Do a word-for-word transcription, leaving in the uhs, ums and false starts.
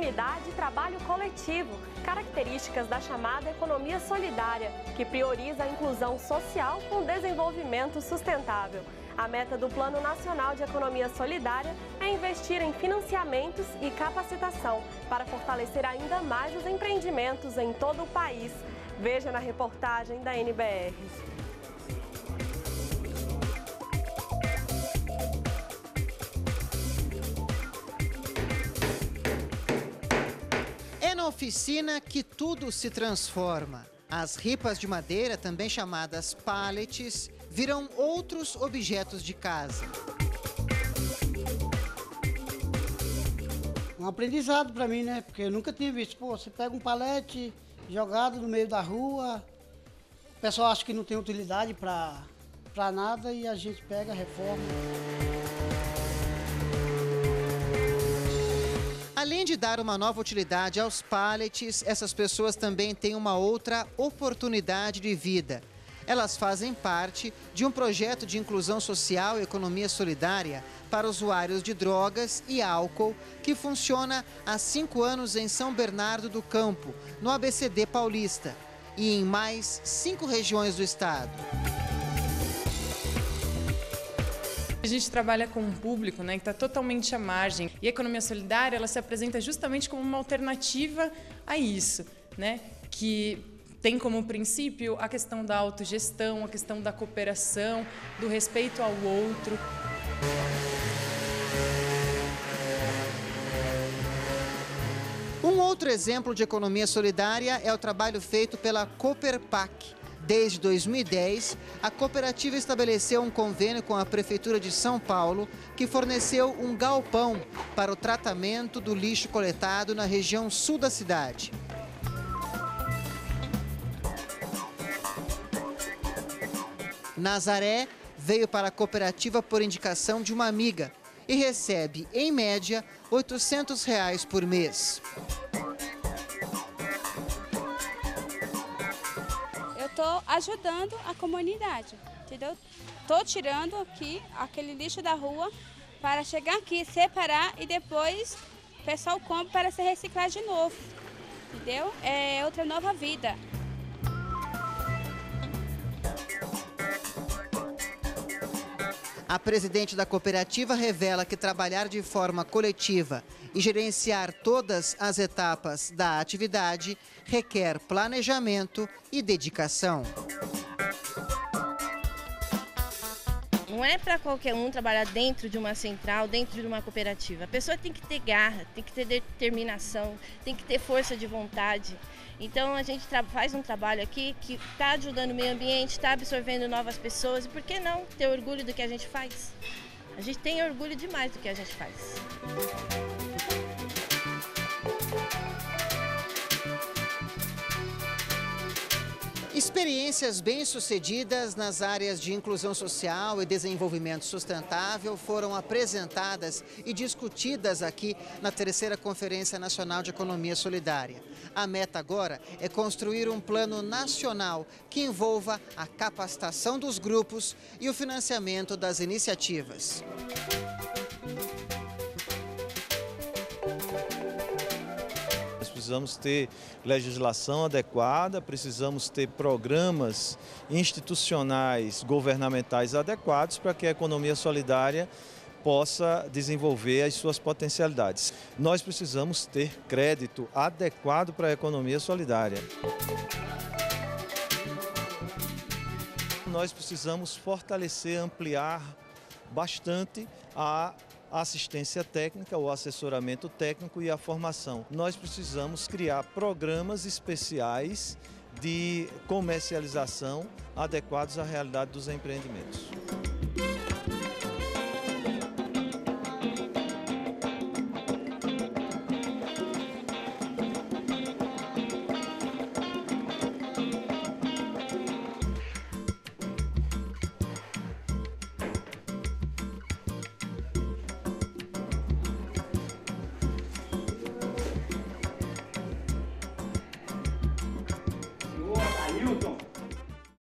comunidade e trabalho coletivo, características da chamada economia solidária, que prioriza a inclusão social com desenvolvimento sustentável. A meta do Plano Nacional de Economia Solidária é investir em financiamentos e capacitação para fortalecer ainda mais os empreendimentos em todo o país. Veja na reportagem da N B R. É na oficina que tudo se transforma. As ripas de madeira, também chamadas pallets, viram outros objetos de casa. Um aprendizado para mim, né? Porque eu nunca tinha visto. Pô, você pega um palete jogado no meio da rua, o pessoal acha que não tem utilidade para para nada e a gente pega, reforma. Além de dar uma nova utilidade aos pallets, essas pessoas também têm uma outra oportunidade de vida. Elas fazem parte de um projeto de inclusão social e economia solidária para usuários de drogas e álcool que funciona há cinco anos em São Bernardo do Campo, no A B C D paulista, e em mais cinco regiões do estado. A gente trabalha com um público, né, que está totalmente à margem. E a economia solidária, ela se apresenta justamente como uma alternativa a isso, né, que tem como princípio a questão da autogestão, a questão da cooperação, do respeito ao outro. Um outro exemplo de economia solidária é o trabalho feito pela Cooperpac. Desde dois mil e dez, a cooperativa estabeleceu um convênio com a Prefeitura de São Paulo, que forneceu um galpão para o tratamento do lixo coletado na região sul da cidade. Nazaré veio para a cooperativa por indicação de uma amiga e recebe, em média, oitocentos reais por mês. Estou ajudando a comunidade, entendeu? Estou tirando aqui aquele lixo da rua para chegar aqui, separar e depois o pessoal compra para ser reciclado de novo, entendeu? É outra nova vida. A presidente da cooperativa revela que trabalhar de forma coletiva e gerenciar todas as etapas da atividade requer planejamento e dedicação. Não é para qualquer um trabalhar dentro de uma central, dentro de uma cooperativa. A pessoa tem que ter garra, tem que ter determinação, tem que ter força de vontade. Então a gente faz um trabalho aqui que está ajudando o meio ambiente, está absorvendo novas pessoas. E por que não ter orgulho do que a gente faz? A gente tem orgulho demais do que a gente faz. Experiências bem-sucedidas nas áreas de inclusão social e desenvolvimento sustentável foram apresentadas e discutidas aqui na terceira Conferência Nacional de Economia Solidária. A meta agora é construir um plano nacional que envolva a capacitação dos grupos e o financiamento das iniciativas. Precisamos ter legislação adequada, precisamos ter programas institucionais, governamentais adequados para que a economia solidária possa desenvolver as suas potencialidades. Nós precisamos ter crédito adequado para a economia solidária. Nós precisamos fortalecer, ampliar bastante a a assistência técnica, o assessoramento técnico e a formação. Nós precisamos criar programas especiais de comercialização adequados à realidade dos empreendimentos.